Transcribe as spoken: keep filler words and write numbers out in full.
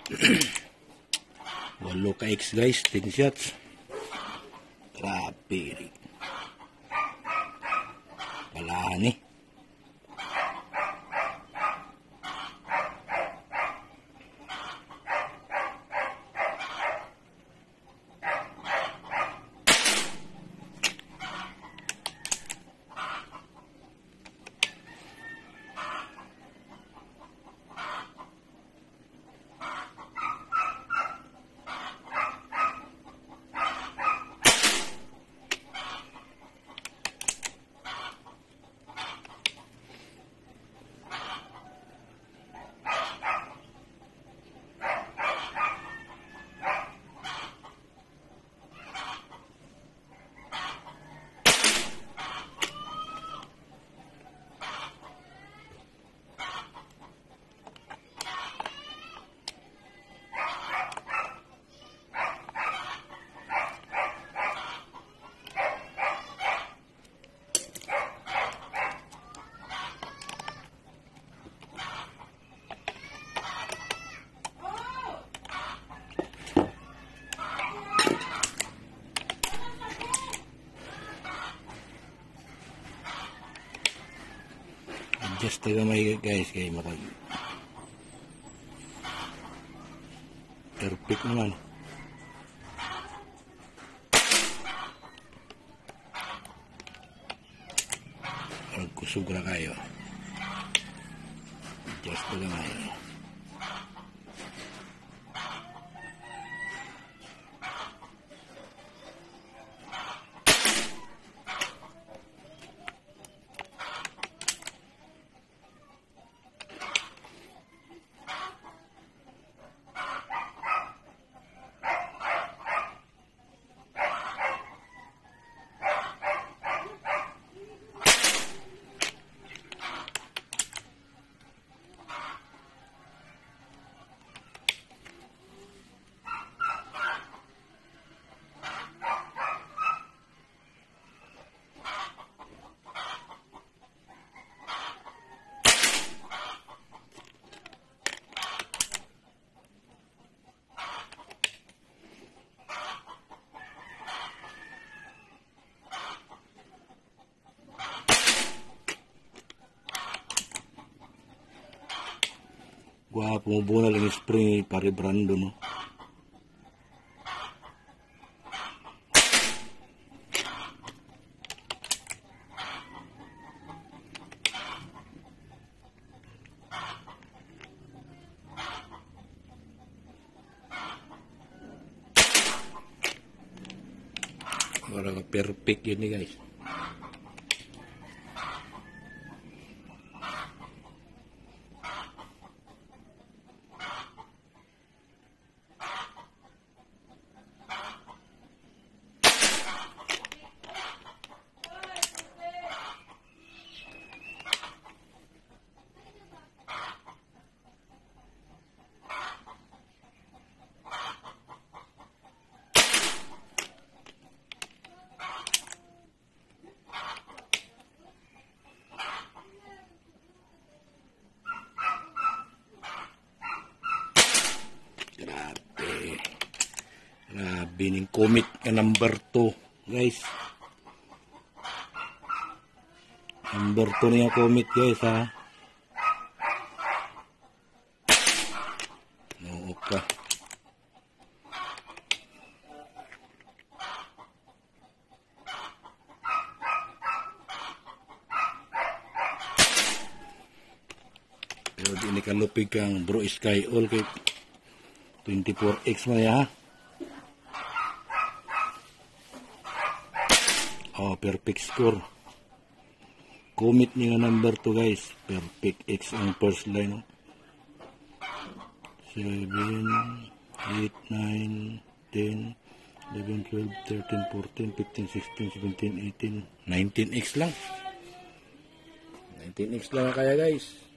Walo ka X guys, ten shots. Grabe. Wala ni. Adjust na gamay guys, kaya makag perfect naman. Magkusog na kayo. Adjust na gamay. Wah, pumubuna lang yung spring pare Brando, no? Wala ka perfect yun eh guys. Grabe ning comet ka number two guys. Number two niya comet guys ha. No ka. Pero di ni kalupig kang bro sky all kay twenty-four X mo ya ha. Oh, perfect score. Commit niya number two guys. Perfect X ang first line. No? seven, eight, nine, ten, eleven, twelve, thirteen, fourteen, fifteen, sixteen, seventeen, eighteen, nineteen X lang. nineteen X lang kaya guys.